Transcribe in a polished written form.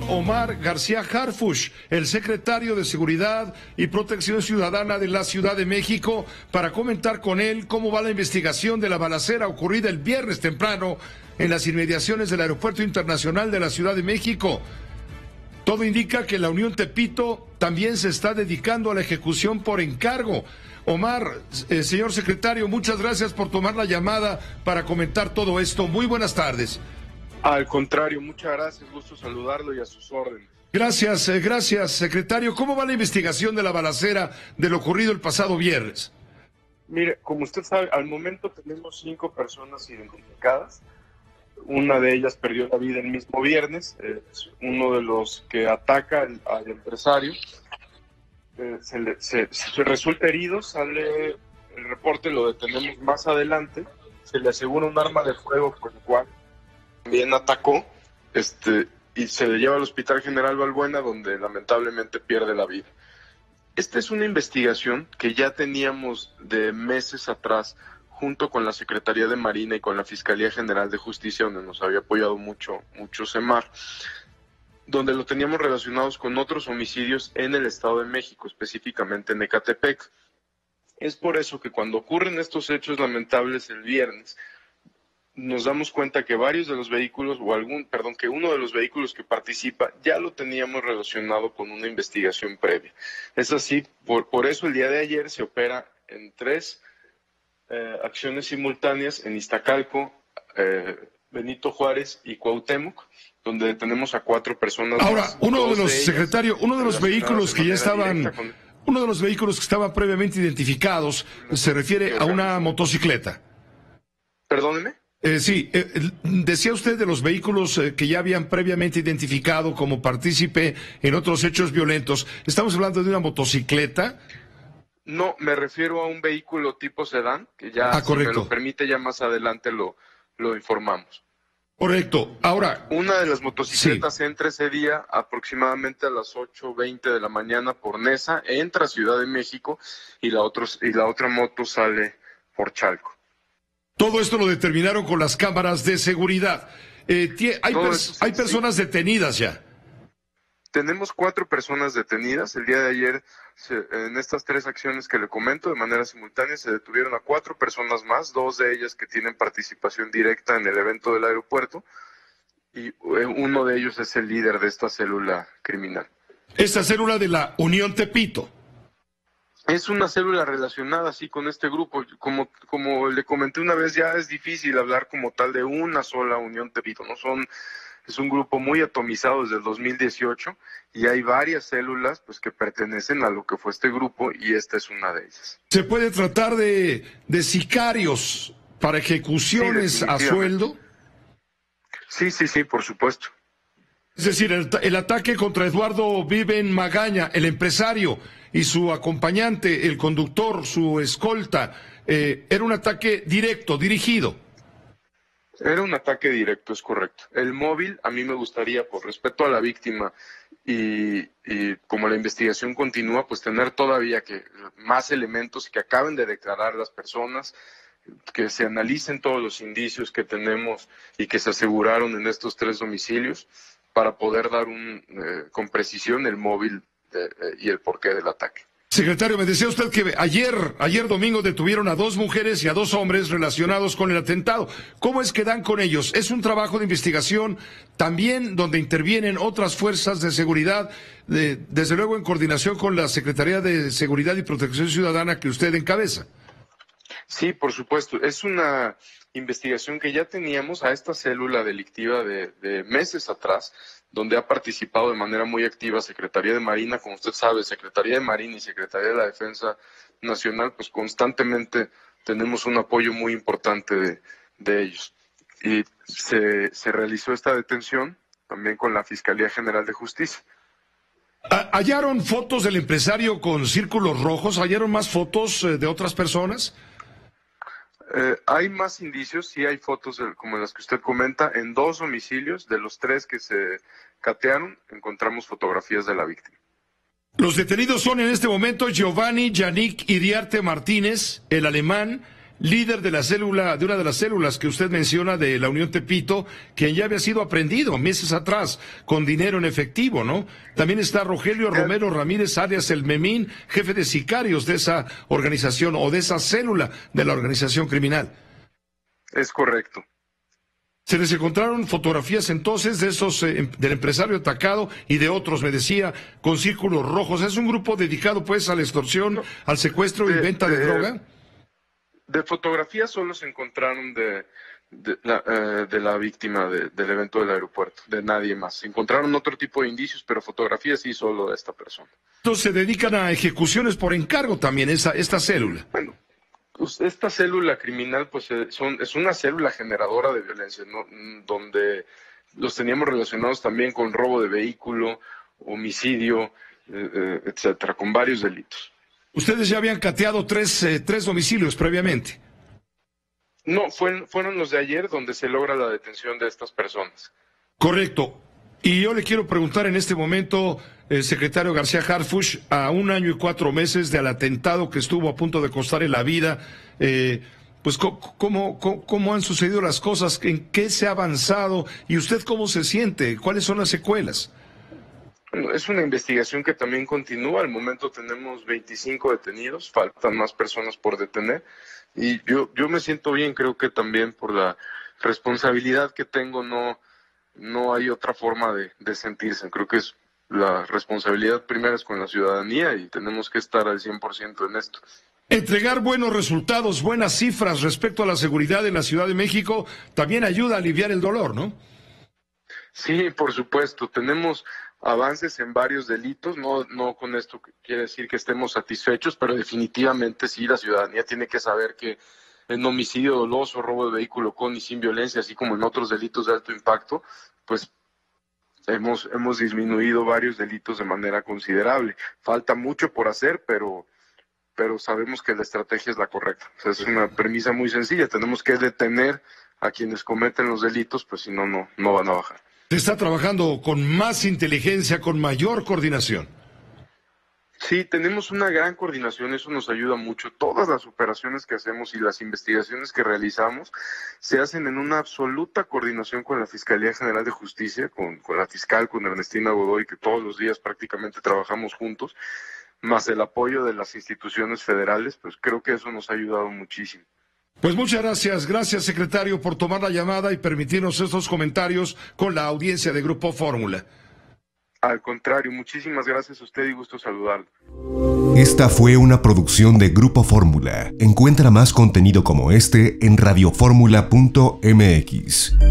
Omar García Harfuch, el secretario de Seguridad y Protección Ciudadana de la Ciudad de México, para comentar con él cómo va la investigación de la balacera ocurrida el viernes temprano en las inmediaciones del Aeropuerto Internacional de la Ciudad de México. Todo indica que la Unión Tepito también se está dedicando a la ejecución por encargo. Omar, señor secretario, muchas gracias por tomar la llamada para comentar todo esto. Muy buenas tardes. Al contrario, muchas gracias, gusto saludarlo y a sus órdenes. Gracias, secretario. ¿Cómo va la investigación de la balacera de lo ocurrido el pasado viernes? Mire, como usted sabe, al momento tenemos 5 personas identificadas. Una de ellas perdió la vida el mismo viernes. Es uno de los que ataca al empresario. Se resulta herido, sale el reporte, lo detenemos más adelante. Se le asegura un arma de fuego con el cual también atacó, y se le lleva al Hospital General Balbuena, donde lamentablemente pierde la vida. Esta es una investigación que ya teníamos de meses atrás, junto con la Secretaría de Marina y con la Fiscalía General de Justicia, donde nos había apoyado mucho Semar, donde lo teníamos relacionados con otros homicidios en el Estado de México, específicamente en Ecatepec. Es por eso que cuando ocurren estos hechos lamentables el viernes, nos damos cuenta que varios de los vehículos, que uno de los vehículos que participa ya lo teníamos relacionado con una investigación previa. Es así, por eso el día de ayer se opera en 3 acciones simultáneas en Iztacalco, Benito Juárez y Cuauhtémoc, donde detenemos a 4 personas. Ahora, uno de los vehículos que estaban previamente identificados se refiere a una motocicleta. Perdóneme. Sí, decía usted de los vehículos que ya habían previamente identificado como partícipe en otros hechos violentos. ¿Estamos hablando de una motocicleta? No, me refiero a un vehículo tipo sedán, que ya, si me lo permite, ya más adelante lo informamos. Correcto. Ahora, una de las motocicletas sí. entra ese día aproximadamente a las 8:20 de la mañana por Nesa, entra a Ciudad de México, y la otra moto sale por Chalco. Todo esto lo determinaron con las cámaras de seguridad. Hay personas detenidas ya. Tenemos 4 personas detenidas. El día de ayer, en estas 3 acciones que le comento, de manera simultánea, se detuvieron a 4 personas más, 2 de ellas que tienen participación directa en el evento del aeropuerto, y uno de ellos es el líder de esta célula criminal. Esta célula de la Unión Tepito. Es una célula relacionada, sí, con este grupo. Como le comenté una vez, ya es difícil hablar como tal de una sola Unión Tepito, ¿no? Es un grupo muy atomizado desde el 2018 y hay varias células pues que pertenecen a lo que fue este grupo, y esta es una de ellas. ¿Se puede tratar de sicarios para ejecuciones a sueldo? Sí, por supuesto. Es decir, el ataque contra Eduardo Viven Magaña, el empresario, y su acompañante, el conductor, su escolta, era un ataque directo, dirigido. Era un ataque directo, es correcto. El móvil, a mí me gustaría, por respeto a la víctima y como la investigación continúa, pues tener todavía más elementos que acaben de declarar las personas, que se analicen todos los indicios que tenemos y que se aseguraron en estos 3 domicilios, para poder dar con precisión el móvil y el porqué del ataque. Secretario, me decía usted que ayer domingo detuvieron a 2 mujeres y a 2 hombres relacionados con el atentado. ¿Cómo es que dan con ellos? ¿Es un trabajo de investigación también donde intervienen otras fuerzas de seguridad, desde luego en coordinación con la Secretaría de Seguridad y Protección Ciudadana que usted encabeza? Sí, por supuesto. Es una investigación que ya teníamos a esta célula delictiva de meses atrás, donde ha participado de manera muy activa Secretaría de Marina. Como usted sabe, Secretaría de Marina y Secretaría de la Defensa Nacional, pues constantemente tenemos un apoyo muy importante de ellos. Y se realizó esta detención también con la Fiscalía General de Justicia. ¿Hallaron fotos del empresario con círculos rojos? ¿Hallaron más fotos de otras personas? Hay más indicios, sí hay fotos como las que usted comenta. En 2 domicilios, de los 3 que se catearon, encontramos fotografías de la víctima. Los detenidos son en este momento Giovanni Yannick Iriarte Martínez, el alemán, líder de la célula, de una de las células que usted menciona de la Unión Tepito, quien ya había sido aprehendido meses atrás con dinero en efectivo, ¿no? También está Rogelio Romero Ramírez alias el Memín, jefe de sicarios de esa organización o de esa célula de la organización criminal. Es correcto. Se les encontraron fotografías entonces de esos, del empresario atacado y de otros, me decía, con círculos rojos. ¿Es un grupo dedicado pues a la extorsión, al secuestro y venta de droga? De fotografías solo se encontraron de la víctima del evento del aeropuerto, de nadie más. Se encontraron otro tipo de indicios, pero fotografías sí solo de esta persona. Entonces se dedican a ejecuciones por encargo también, esta célula. Bueno, pues esta célula criminal pues es una célula generadora de violencia, ¿no? Donde los teníamos relacionados también con robo de vehículo, homicidio, etcétera, con varios delitos. Ustedes ya habían cateado tres domicilios previamente. No, fueron los de ayer donde se logra la detención de estas personas. Correcto. Y yo le quiero preguntar en este momento, secretario García Harfuch, a 1 año y 4 meses del atentado que estuvo a punto de costarle la vida, pues ¿cómo han sucedido las cosas? ¿En qué se ha avanzado? ¿Y usted cómo se siente? ¿Cuáles son las secuelas? Bueno, es una investigación que también continúa. Al momento tenemos 25 detenidos, faltan más personas por detener. Y yo me siento bien, creo que también por la responsabilidad que tengo no hay otra forma de sentirse. Creo que es la responsabilidad primera es con la ciudadanía y tenemos que estar al 100% en esto. Entregar buenos resultados, buenas cifras respecto a la seguridad en la Ciudad de México también ayuda a aliviar el dolor, ¿no? Sí, por supuesto. Tenemos avances en varios delitos. No con esto quiere decir que estemos satisfechos, pero definitivamente sí, la ciudadanía tiene que saber que en homicidio doloso, robo de vehículo con y sin violencia, así como en otros delitos de alto impacto, pues hemos disminuido varios delitos de manera considerable. Falta mucho por hacer, pero sabemos que la estrategia es la correcta. O sea, es una premisa muy sencilla. Tenemos que detener a quienes cometen los delitos, pues si no van a bajar. Se está trabajando con más inteligencia, con mayor coordinación. Sí, tenemos una gran coordinación, eso nos ayuda mucho. Todas las operaciones que hacemos y las investigaciones que realizamos se hacen en una absoluta coordinación con la Fiscalía General de Justicia, con la fiscal, con Ernestina Godoy, que todos los días prácticamente trabajamos juntos, más el apoyo de las instituciones federales, pues creo que eso nos ha ayudado muchísimo. Pues muchas gracias secretario, por tomar la llamada y permitirnos estos comentarios con la audiencia de Grupo Fórmula. Al contrario, muchísimas gracias a usted y gusto saludarlo. Esta fue una producción de Grupo Fórmula. Encuentra más contenido como este en radioformula.mx.